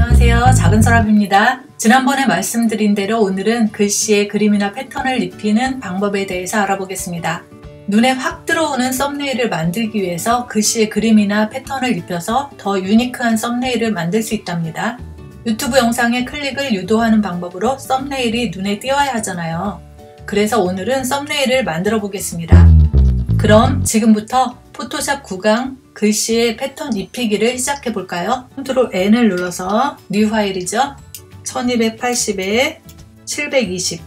안녕하세요. 작은서랍입니다. 지난번에 말씀드린 대로 오늘은 글씨에 그림이나 패턴을 입히는 방법에 대해서 알아보겠습니다. 눈에 확 들어오는 썸네일을 만들기 위해서 글씨에 그림이나 패턴을 입혀서 더 유니크한 썸네일을 만들 수 있답니다. 유튜브 영상에 클릭을 유도하는 방법으로 썸네일이 눈에 띄어야 하잖아요. 그래서 오늘은 썸네일을 만들어 보겠습니다. 그럼 지금부터 포토샵 9강 글씨의 패턴 입히기를 시작해 볼까요? 컨트롤 N을 눌러서 뉴 파일이죠. 1280에 720,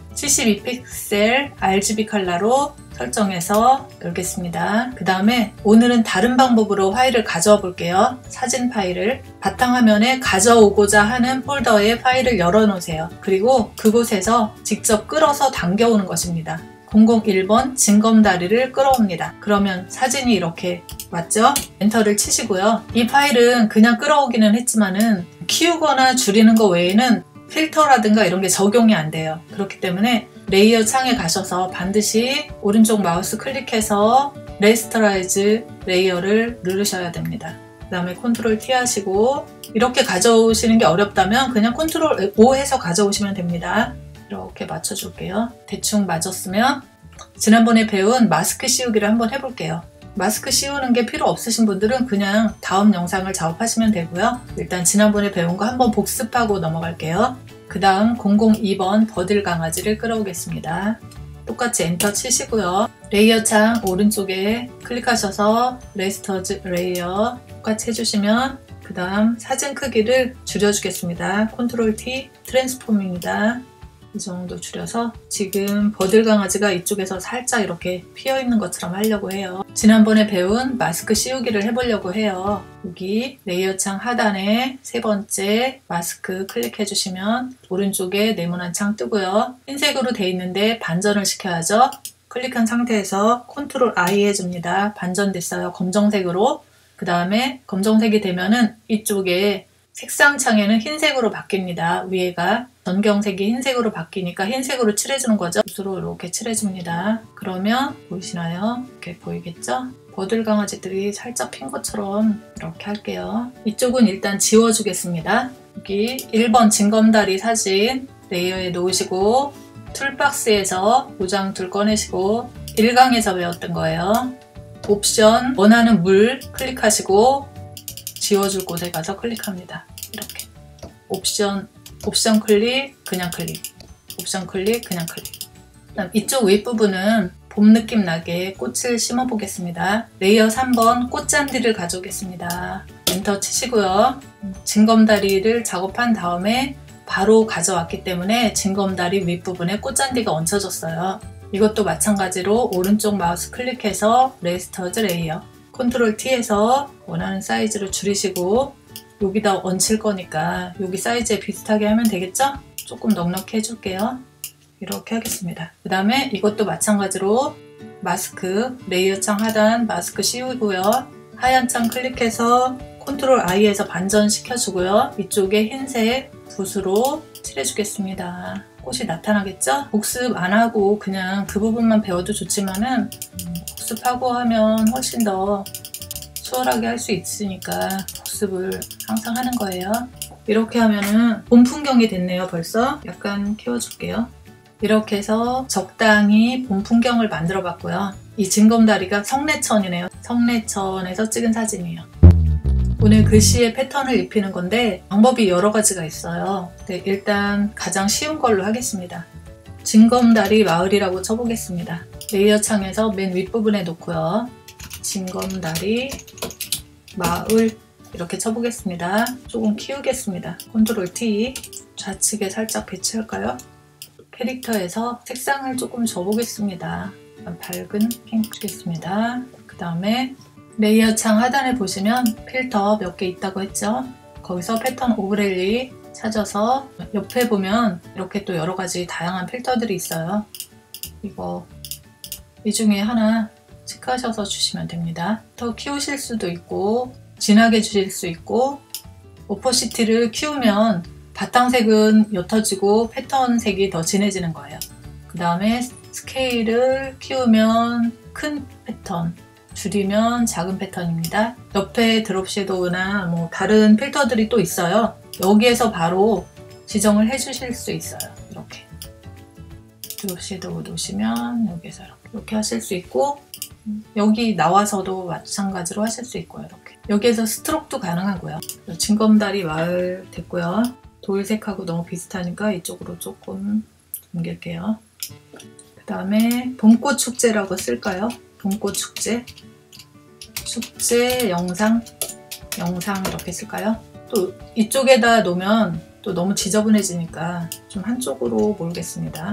72픽셀 RGB 컬러로 설정해서 열겠습니다. 그 다음에 오늘은 다른 방법으로 파일을 가져와 볼게요. 사진 파일을 바탕화면에 가져오고자 하는 폴더에 파일을 열어 놓으세요. 그리고 그곳에서 직접 끌어서 당겨오는 것입니다. 001번 징검다리를 끌어옵니다. 그러면 사진이 이렇게 왔죠? 엔터를 치시고요. 이 파일은 그냥 끌어오기는 했지만은 키우거나 줄이는 것 외에는 필터라든가 이런 게 적용이 안 돼요. 그렇기 때문에 레이어 창에 가셔서 반드시 오른쪽 마우스 클릭해서 레스터라이즈 레이어를 누르셔야 됩니다. 그 다음에 컨트롤 T 하시고 이렇게 가져오시는 게 어렵다면 그냥 컨트롤 O 해서 가져오시면 됩니다. 이렇게 맞춰줄게요. 대충 맞았으면 지난번에 배운 마스크 씌우기를 한번 해볼게요. 마스크 씌우는 게 필요 없으신 분들은 그냥 다음 영상을 작업하시면 되고요. 일단 지난번에 배운 거 한번 복습하고 넘어갈게요. 그 다음 002번 버들 강아지를 끌어오겠습니다. 똑같이 엔터 치시고요. 레이어 창 오른쪽에 클릭하셔서 레스터즈 레이어 똑같이 해주시면 그 다음 사진 크기를 줄여주겠습니다. 컨트롤 T 트랜스폼입니다. 이 정도 줄여서 지금 버들 강아지가 이쪽에서 살짝 이렇게 피어 있는 것처럼 하려고 해요. 지난번에 배운 마스크 씌우기를 해보려고 해요. 여기 레이어 창 하단에 세 번째 마스크 클릭해 주시면 오른쪽에 네모난 창 뜨고요. 흰색으로 돼 있는데 반전을 시켜야죠. 클릭한 상태에서 컨트롤 I 해줍니다. 반전됐어요. 검정색으로. 그 다음에 검정색이 되면은 이쪽에 색상 창에는 흰색으로 바뀝니다. 위에가 전경색이 흰색으로 바뀌니까 흰색으로 칠해주는 거죠. 붓으로 이렇게 칠해줍니다. 그러면 보이시나요? 이렇게 보이겠죠? 버들 강아지들이 살짝 핀 것처럼 이렇게 할게요. 이쪽은 일단 지워주겠습니다. 여기 1번 징검다리 사진 레이어에 놓으시고 툴박스에서 모장툴 꺼내시고 1강에서 배웠던 거예요. 옵션 원하는 물 클릭하시고 지워줄 곳에 가서 클릭합니다. 이렇게 옵션 클릭, 그냥 클릭, 옵션 클릭, 그냥 클릭. 그다음 이쪽 윗부분은 봄 느낌 나게 꽃을 심어 보겠습니다. 레이어 3번 꽃잔디를 가져오겠습니다. 엔터 치시고요. 징검다리를 작업한 다음에 바로 가져왔기 때문에 징검다리 윗부분에 꽃잔디가 얹혀졌어요. 이것도 마찬가지로 오른쪽 마우스 클릭해서 레스터즈 레이어 컨트롤 T에서 원하는 사이즈로 줄이시고 여기다 얹힐 거니까 여기 사이즈에 비슷하게 하면 되겠죠? 조금 넉넉히 해줄게요. 이렇게 하겠습니다. 그 다음에 이것도 마찬가지로 마스크 레이어 창 하단 마스크 씌우고요. 하얀 창 클릭해서 컨트롤 I에서 반전 시켜주고요. 이쪽에 흰색 붓으로 칠해주겠습니다. 꽃이 나타나겠죠? 복습 안 하고 그냥 그 부분만 배워도 좋지만은 복습하고 하면 훨씬 더 수월하게 할 수 있으니까 복습을 항상 하는 거예요. 이렇게 하면은 봄 풍경이 됐네요. 벌써 약간 키워줄게요. 이렇게 해서 적당히 봄 풍경을 만들어 봤고요. 이 징검다리가 성내천이네요. 성내천에서 찍은 사진이에요. 오늘 글씨의 패턴을 입히는 건데 방법이 여러 가지가 있어요. 네, 일단 가장 쉬운 걸로 하겠습니다. 징검다리 마을이라고 쳐보겠습니다. 레이어 창에서 맨 윗부분에 놓고요. 징검다리 마을 이렇게 쳐보겠습니다. 조금 키우겠습니다. 컨트롤 T 좌측에 살짝 배치할까요? 캐릭터에서 색상을 조금 줘보겠습니다. 밝은 핑크 주겠습니다. 그 다음에 레이어 창 하단에 보시면 필터 몇 개 있다고 했죠? 거기서 패턴 오브렐리 찾아서 옆에 보면 이렇게 또 여러 가지 다양한 필터들이 있어요. 이 중에 하나 체크하셔서 주시면 됩니다. 더 키우실 수도 있고 진하게 주실 수 있고 오퍼시티를 키우면 바탕색은 옅어지고 패턴 색이 더 진해지는 거예요. 그 다음에 스케일을 키우면 큰 패턴, 줄이면 작은 패턴입니다. 옆에 드롭 섀도우나 뭐 다른 필터들이 또 있어요. 여기에서 바로 지정을 해 주실 수 있어요. 이렇게 드롭 섀도우 놓으시면 여기서 이렇게 하실 수 있고, 여기 나와서도 마찬가지로 하실 수 있고요. 이렇게 여기에서 스트로크도 가능하고요. 진검다리 마을 됐고요. 돌색하고 너무 비슷하니까 이쪽으로 조금 옮길게요. 그 다음에 봄꽃 축제라고 쓸까요? 봄꽃 축제, 축제 영상 이렇게 쓸까요? 또 이쪽에다 놓으면 또 너무 지저분해지니까 좀 한쪽으로 몰겠습니다.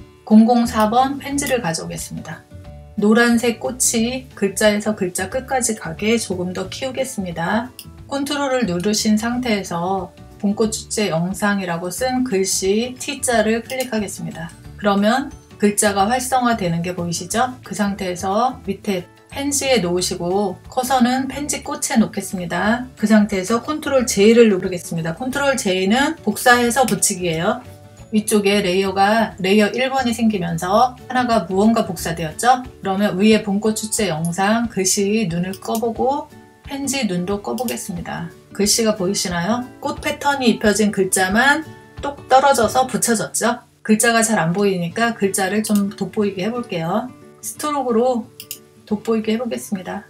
004번 펜지를 가져오겠습니다. 노란색 꽃이 글자에서 글자 끝까지 가게 조금 더 키우겠습니다. 컨트롤을 누르신 상태에서 봄꽃 축제 영상이라고 쓴 글씨 T자를 클릭하겠습니다. 그러면 글자가 활성화되는 게 보이시죠? 그 상태에서 밑에 펜지에 놓으시고 커서는 펜지 꽃에 놓겠습니다. 그 상태에서 컨트롤 J를 누르겠습니다. 컨트롤 J는 복사해서 붙이기예요. 위쪽에 레이어 1번이 생기면서 하나가 무언가 복사되었죠? 그러면 위에 봄꽃 축제 영상 글씨 눈을 꺼보고 펜지 눈도 꺼보겠습니다. 글씨가 보이시나요? 꽃 패턴이 입혀진 글자만 똑 떨어져서 붙여졌죠? 글자가 잘 안 보이니까 글자를 좀 돋보이게 해볼게요. 스트로크로 돋보이게 해보겠습니다.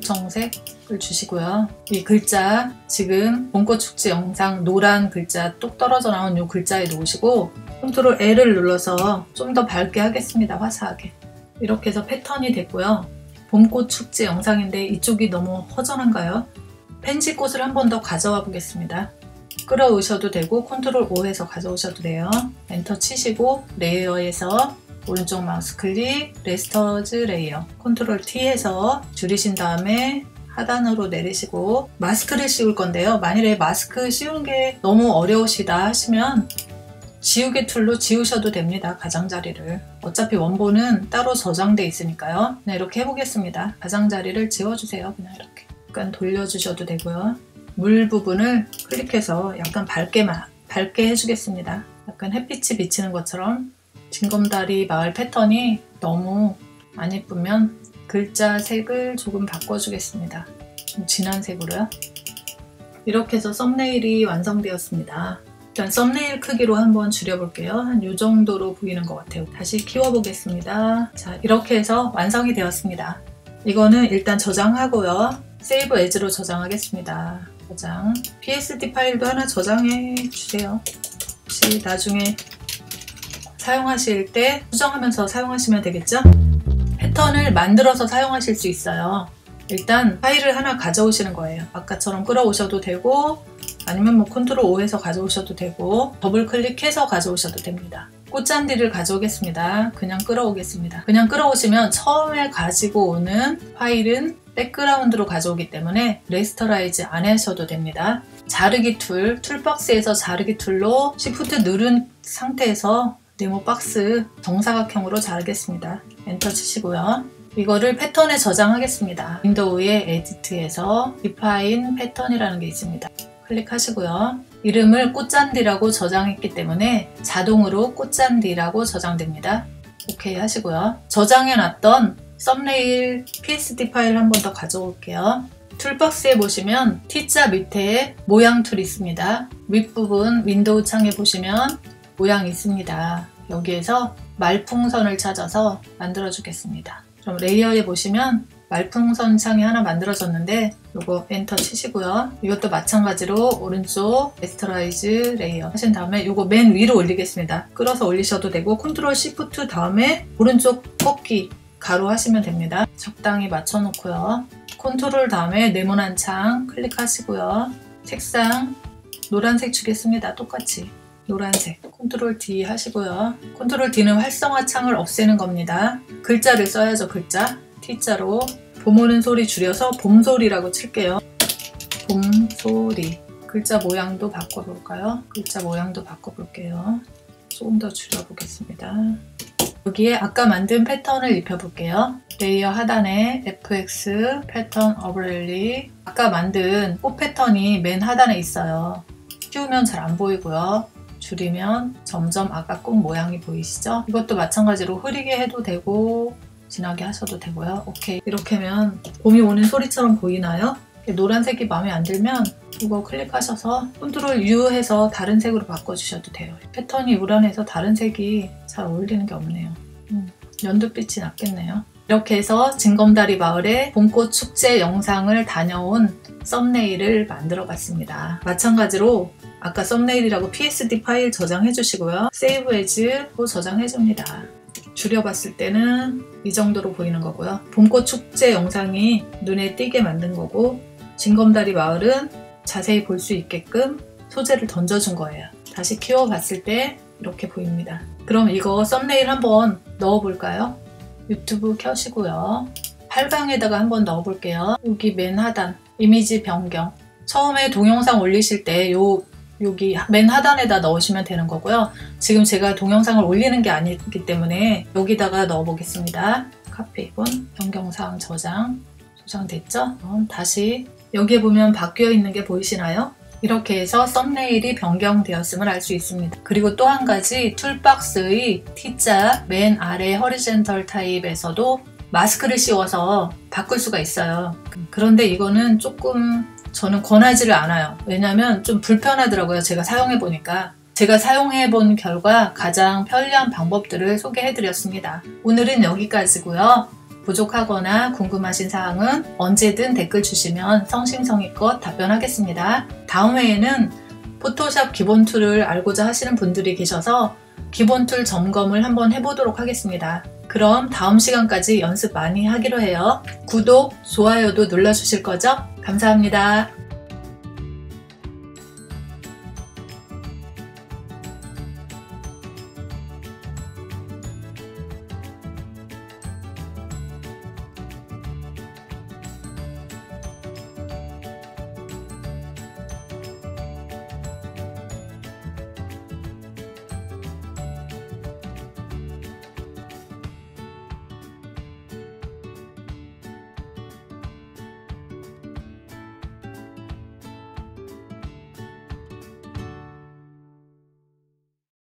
은청색을 주시고요. 이 글자 지금 봄꽃 축제 영상 노란 글자 똑 떨어져 나온 이 글자에 놓으시고 컨트롤 L을 눌러서 좀 더 밝게 하겠습니다. 화사하게. 이렇게 해서 패턴이 됐고요. 봄꽃 축제 영상인데 이쪽이 너무 허전한가요? 펜지 꽃을 한 번 더 가져와 보겠습니다. 끌어오셔도 되고 컨트롤 O 해서 가져오셔도 돼요. 엔터 치시고 레이어에서 오른쪽 마우스 클릭, 레스터즈 레이어, 컨트롤 T 해서 줄이신 다음에 하단으로 내리시고 마스크를 씌울 건데요. 만일에 마스크 씌우는 게 너무 어려우시다 하시면 지우개 툴로 지우셔도 됩니다. 가장자리를. 어차피 원본은 따로 저장돼 있으니까요. 그냥 이렇게 해보겠습니다. 가장자리를 지워주세요. 그냥 이렇게. 약간 돌려주셔도 되고요. 물 부분을 클릭해서 약간 밝게 해주겠습니다. 약간 햇빛이 비치는 것처럼. 진검다리 마을 패턴이 너무 안 예쁘면 글자 색을 조금 바꿔주겠습니다. 좀 진한 색으로요. 이렇게 해서 썸네일이 완성되었습니다. 일단 썸네일 크기로 한번 줄여볼게요. 한 이 정도로 보이는 것 같아요. 다시 키워보겠습니다. 자, 이렇게 해서 완성이 되었습니다. 이거는 일단 저장하고요. 세이브 에즈로 저장하겠습니다. 저장. PSD 파일도 하나 저장해 주세요. 혹시 나중에 사용하실 때 수정하면서 사용하시면 되겠죠? 패턴을 만들어서 사용하실 수 있어요. 일단 파일을 하나 가져오시는 거예요. 아까처럼 끌어오셔도 되고 아니면 뭐 컨트롤 O 해서 가져오셔도 되고 더블 클릭해서 가져오셔도 됩니다. 꽃잔디를 가져오겠습니다. 그냥 끌어오겠습니다. 그냥 끌어오시면 처음에 가지고 오는 파일은 백그라운드로 가져오기 때문에 레스터라이즈 안 하셔도 됩니다. 자르기 툴박스에서 자르기 툴로 Shift 누른 상태에서 네모 박스 정사각형으로 자르겠습니다. 엔터 치시고요. 이거를 패턴에 저장하겠습니다. 윈도우의 에디트에서 Define 패턴이라는 게 있습니다. 클릭하시고요. 이름을 꽃잔디라고 저장했기 때문에 자동으로 꽃잔디라고 저장됩니다. 오케이 하시고요. 저장해놨던 썸네일 PSD 파일 한 번 더 가져올게요. 툴박스에 보시면 T자 밑에 모양 툴이 있습니다. 윗부분 윈도우 창에 보시면 모양이 있습니다. 여기에서 말풍선을 찾아서 만들어 주겠습니다. 그럼 레이어에 보시면 말풍선 창이 하나 만들어졌는데 이거 엔터 치시고요. 이것도 마찬가지로 오른쪽 레스터라이즈 레이어 하신 다음에 이거 맨 위로 올리겠습니다. 끌어서 올리셔도 되고 컨트롤 시프트 다음에 오른쪽 꺾기 가로 하시면 됩니다. 적당히 맞춰 놓고요. 컨트롤 다음에 네모난 창 클릭하시고요. 색상 노란색 주겠습니다. 똑같이 노란색 컨트롤 D 하시고요. 컨트롤 D는 활성화 창을 없애는 겁니다. 글자를 써야죠. 글자 T자로 봄 오는 소리 줄여서 봄소리라고 칠게요. 봄소리. 글자 모양도 바꿔볼까요? 글자 모양도 바꿔볼게요. 조금 더 줄여보겠습니다. 여기에 아까 만든 패턴을 입혀볼게요. 레이어 하단에 FX 패턴 오버레이. 아까 만든 꽃 패턴이 맨 하단에 있어요. 키우면 잘 안 보이고요. 줄이면 점점 아까 꽃 모양이 보이시죠? 이것도 마찬가지로 흐리게 해도 되고 진하게 하셔도 되고요. 오케이. 이렇게 하면 봄이 오는 소리처럼 보이나요? 노란색이 마음에 안 들면 이거 클릭하셔서 컨트롤 U 해서 다른 색으로 바꿔주셔도 돼요. 패턴이 우란해서 다른 색이 잘 어울리는 게 없네요. 연두빛이 낫겠네요. 이렇게 해서 징검다리 마을의 봄꽃 축제 영상을 다녀온 썸네일을 만들어 봤습니다. 마찬가지로 아까 썸네일이라고 PSD 파일 저장해 주시고요. 세이브 에즈로 저장해 줍니다. 줄여봤을 때는 이 정도로 보이는 거고요. 봄꽃 축제 영상이 눈에 띄게 만든 거고, 징검다리 마을은 자세히 볼 수 있게끔 소재를 던져준 거예요. 다시 키워봤을 때 이렇게 보입니다. 그럼 이거 썸네일 한번 넣어볼까요? 유튜브 켜시고요. 8강에다가 한번 넣어볼게요. 여기 맨 하단 이미지 변경. 처음에 동영상 올리실 때 여기 맨 하단에다 넣으시면 되는 거고요. 지금 제가 동영상을 올리는 게 아니기 때문에 여기다가 넣어보겠습니다. 카피본, 변경사항 저장됐죠? 그럼 다시 여기에 보면 바뀌어 있는 게 보이시나요? 이렇게 해서 썸네일이 변경되었음을 알 수 있습니다. 그리고 또 한 가지 툴박스의 T자 맨 아래 허리젠털 타입에서도 마스크를 씌워서 바꿀 수가 있어요. 그런데 이거는 조금 저는 권하지를 않아요. 왜냐면 좀 불편하더라고요. 제가 사용해보니까. 제가 사용해본 결과 가장 편리한 방법들을 소개해드렸습니다. 오늘은 여기까지고요. 부족하거나 궁금하신 사항은 언제든 댓글 주시면 성심성의껏 답변하겠습니다. 다음 회에는 포토샵 기본 툴을 알고자 하시는 분들이 계셔서 기본 툴 점검을 한번 해보도록 하겠습니다. 그럼 다음 시간까지 연습 많이 하기로 해요. 구독, 좋아요도 눌러주실 거죠? 감사합니다.